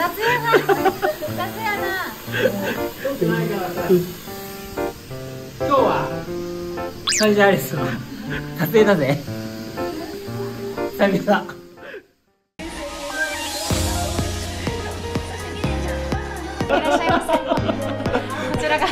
今日はサイジャーレスは撮影だぜ。久々。 いらっしゃいませ。こちらが。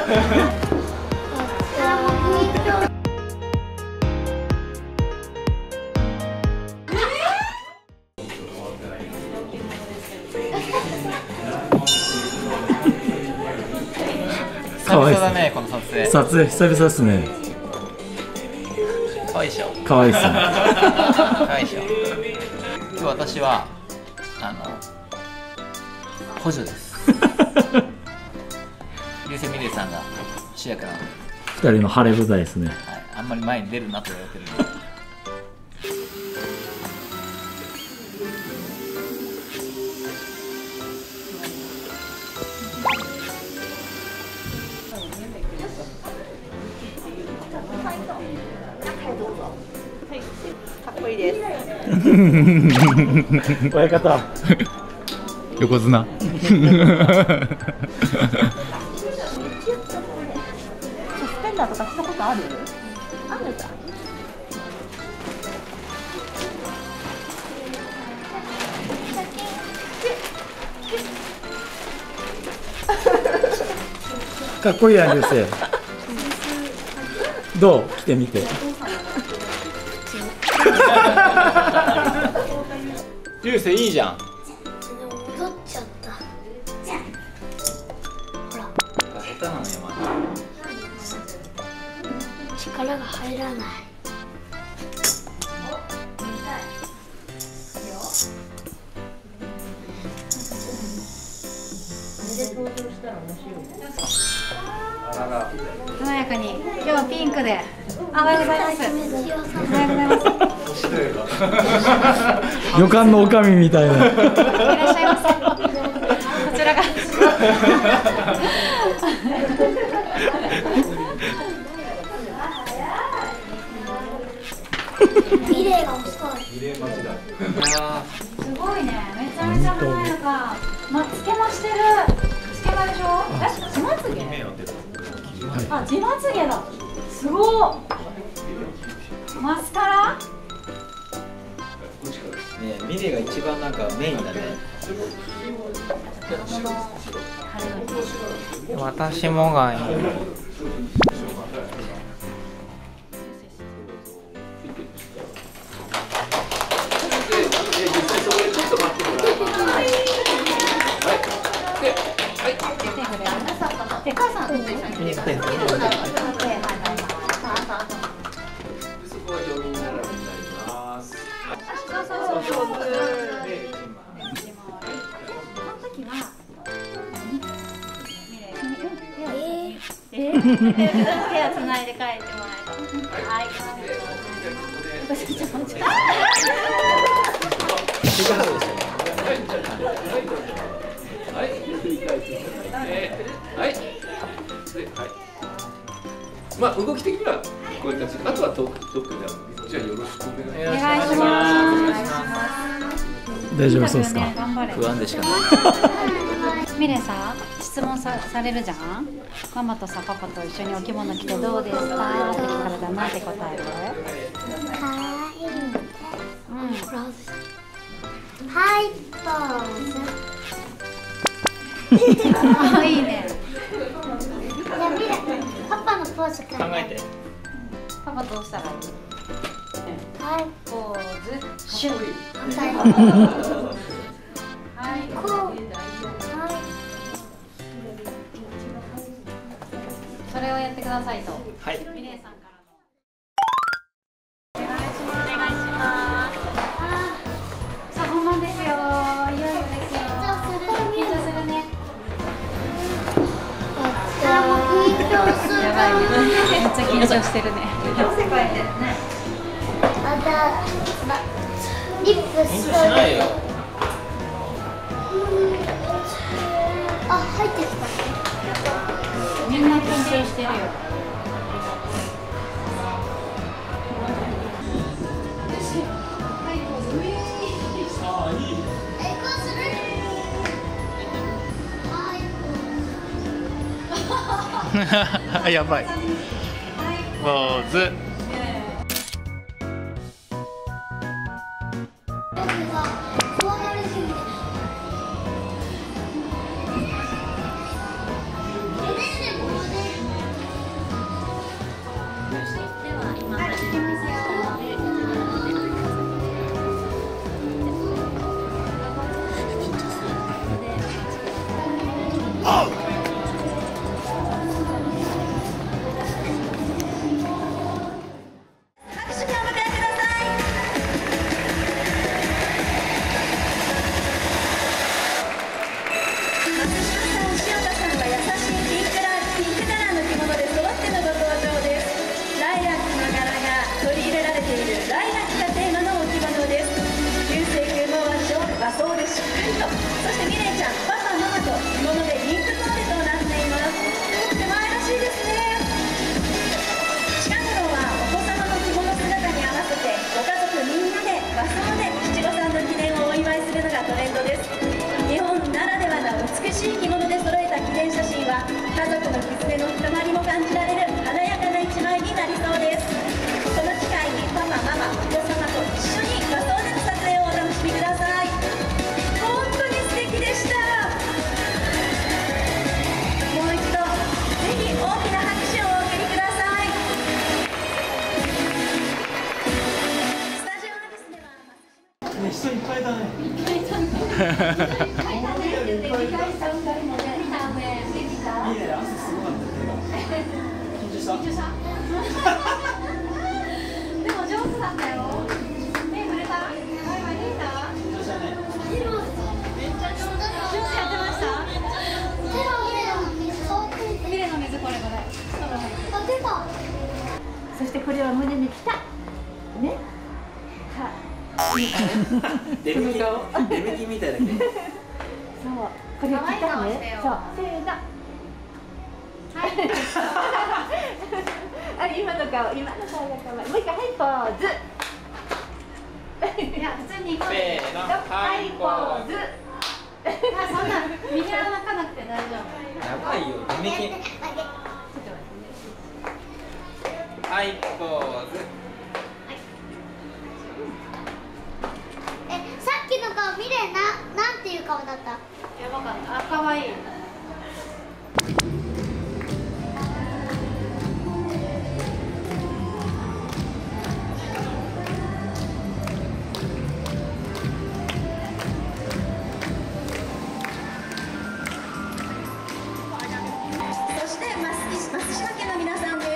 久々だね、この撮影。撮影久々ですね。 可愛いでしょ。 可愛いですね。 可愛いでしょ。今日私は補助です。流星ミレイさんが主役なので。 二人の晴れ舞台ですね。 はい、あんまり前に出るなと言われてるんで。 かっこいいです。 親方。横綱。 サスペンダーとかしたことある？あるんだ。 かっこいいやん、流星。どう？着てみて。 流星いいじゃん。 戻っちゃった。ほら。 下手なのよ、まだ。 力が入らない。 華やかに今日はピンクで。おはようございます。おはようございます。 旅館の女将みたいな。 いらっしゃいませ。こちらが。 ミレイが遅い。 すごいね。めちゃめちゃ華やか。つけましてる。つけまでしょ。地まつげ。あ、地まつげだ。すごい。マスカラ。 ね、ミレイが一番なんかメインだね。私もがいい。 で、母さんと一緒に見てください。手をつないで帰ってもらえた。はい。 まあ動き的にはこういう感じ。あとはトークになる。じゃあよろしくお願いします。 お願いします。 大丈夫そうですか？ 不安でしかない。 ミレイさ、質問されるじゃん。ママとさ、パパと一緒にお着物着てどうですかって聞かれたらなんて答える？ かわいい。はい、ポーズ。 あ、いいね。 じゃあミレイ、パパのポーズ考えて。 パパどうしたらいい？ はい、 ポーズ、シュッ。はい、 こう。はい。 それをやってくださいと。 はい。 ミレイさんからの。お願いします。お願いします。さあ、本番ですよ。いよいよですよ。緊張するね。やばいね。めっちゃ緊張してるね。 またリップしないよ。あ、入ってきた。 みんな緊張してるよ。 やばい。ポーズ。 家族の絆の深まりも感じられる華やかな一枚になりそうです。この機会にパパ、ママ、お子様と一緒に画像での撮影をお楽しみください。本当に素敵でした。もう一度ぜひ大きな拍手をお送りください。スタジオのですねは人いっぱいだね。いいね、汗すごかった。緊張した？ でも上手だったよ。目触れた？バイバイできた？ 緊張したね。 めっちゃ上手やってました？ミレの水これこれ。そしてこれは胸にきた。ね。 デメキみたいだけど。そう、 これ来たね。そう、せーの。あ、今の顔が可愛い。もう一回、はい、ポーズ。いや、普通に行こう。 せーの、 はい、ポーズ。あ、そんな、右は泣かなくて大丈夫。 やばいよ、デメキ。はい、ポーズ。 さっきの顔見れなんていう顔だった？ やばかった。あ、可愛い。そして松島家の皆さんです。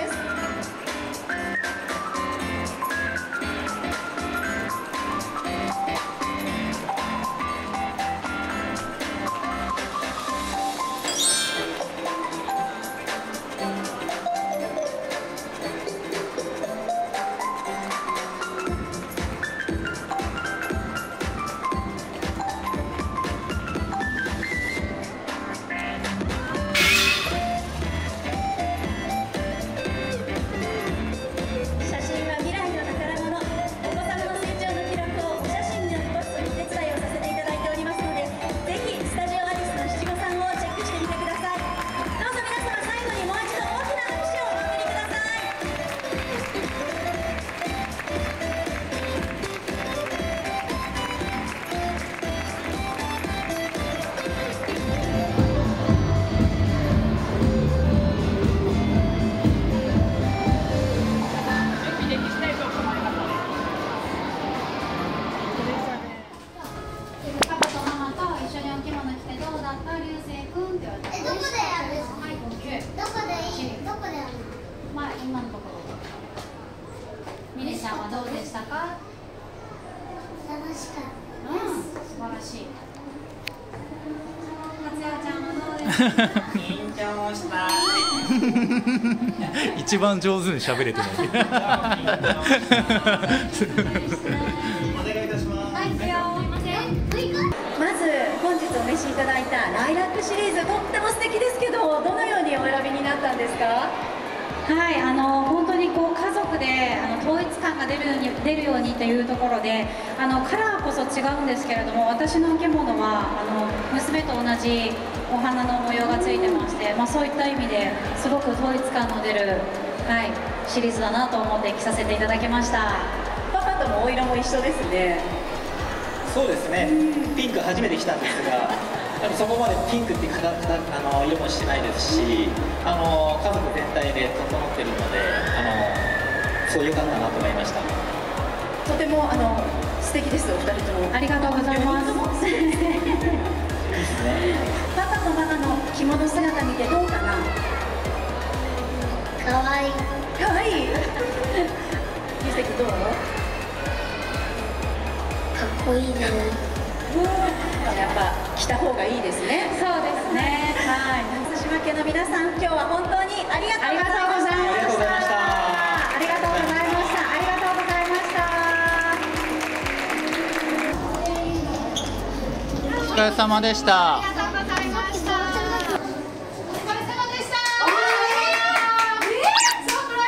ミレちゃんはどうでしたか？ 楽しかった。 素晴らしい。勝也ちゃんはどうですか？ 緊張した。一番上手に喋れてない。 お願いいたします。はい、まず本日お召しいただいたライラックシリーズ、とっても素敵ですけど、どのようにお選びになったんですか？ はい、本当にこう家族で統一感が出るようにというところでカラーこそ違うんですけれども、私のお着物は娘と同じお花の模様がついてまして、そういった意味ですごく統一感の出る、はい、シリーズだなと思って着させていただきました。 パパともお色も一緒ですね。 そうですね、ピンク初めて着たんですが、そこまでピンクって色もしてないですし、家族全体で整ってるので、そう良かったなと思いました。 とても素敵です、お二人とも。 ありがとうございます。 いいですね。 パパとママの着物姿見てどうかな。 かわいい。 かわいい。ゆうせきどう？ かっこいいです。 やっぱ着た方がいいですね。 そうですね。はい。 津島家の皆さん、今日は本当にありがとうございました。 ありがとうございました。ありがとうございました。ありがとうございました。 お疲れ様でした。 ありがとうございました。 お疲れ様でした。サプラ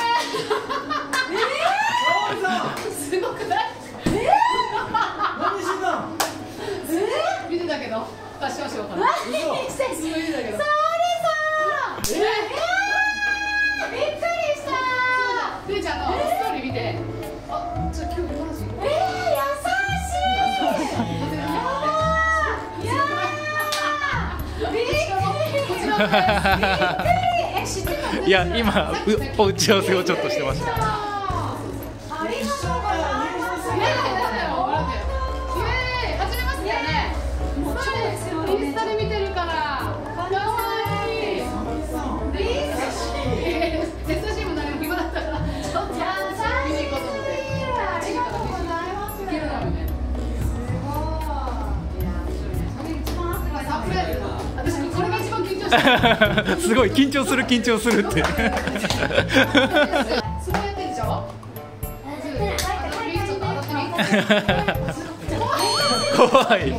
イズ。すごくない？何してたの？見てたけど、ファッションショーかな。すごい見てたけど。沙織さん。びっくりした。るーちゃんのストーリー見て。あ、ちょっと今日マジ。優しい。 いや、今お打ち合わせをちょっとしてました。 ありがとうございます。始めますよね。そうですよ。インスタで見てるから。かわいい。優しいも何も暇だったから。ちょっと見に行こうと思って。ありがとうございます。いけるだろうね。サプライズ。私これが一番緊張してる。 すごい緊張する緊張するって。 すごいやってんでしょ。 怖い。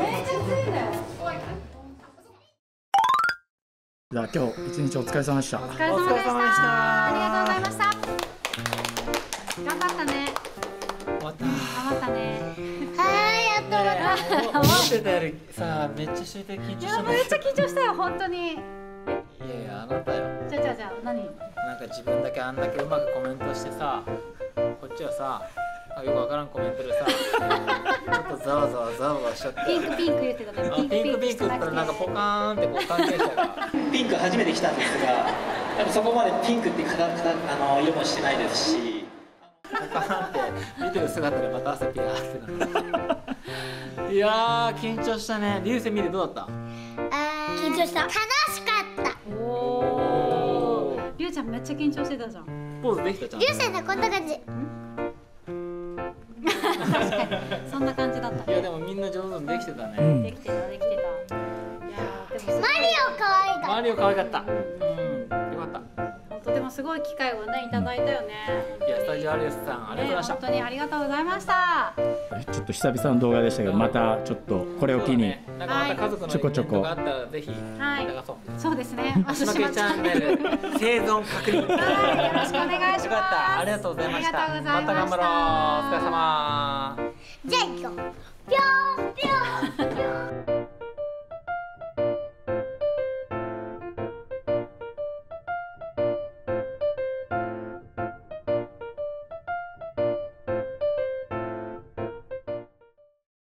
じゃあ今日一日お疲れ様でした。 お疲れ様でした。ありがとうございました。頑張ったね。 終わった。 頑張ったね。 はい、やっと終わった。 思ってたよりさ、めっちゃ集中緊張したんだめっちゃ緊張したよ、本当に。 いやいや、あなたよ。 じゃあ何？ なんか自分だけあんだけうまくコメントしてさ、こっちはさ、よくわからんコメントでさ、ちょっとざわざわしちゃって。 ピンク言ってたね。 ピンクって言ったらなんかポカーンってこう関係者が。 ピンク初めて着たんですが、そこまでピンクって色もしてないですし、 ポカーンって見てる姿でまた汗ピヤーってなる。いやー緊張したね。流星見てどうだった？ 緊張した。楽しかった。 おー。りゅうちゃんめっちゃ緊張してたじゃん。 ポーズできたじゃん。 流星さんこんな感じ。 確かにそんな感じだった。 いやでもみんな上手にできてたね。 できてた。いやーでもマリオ可愛いかった。 マリオ可愛かった。よかった。 本当でもすごい機会をねいただいたよね。 いやスタジオアリスさんありがとうございました。 本当にありがとうございました。 ちょっと久々の動画でしたけど、またちょっとこれを機になんかまた家族のイベントがあったらぜひ流そう。 そうですね。 足負けチャンネル生存確認。 よろしくお願いします。 よかった。ありがとうございました。 ありがとうございました。 また頑張ろう。お疲れ様。 じゃあ行こう。ぴょ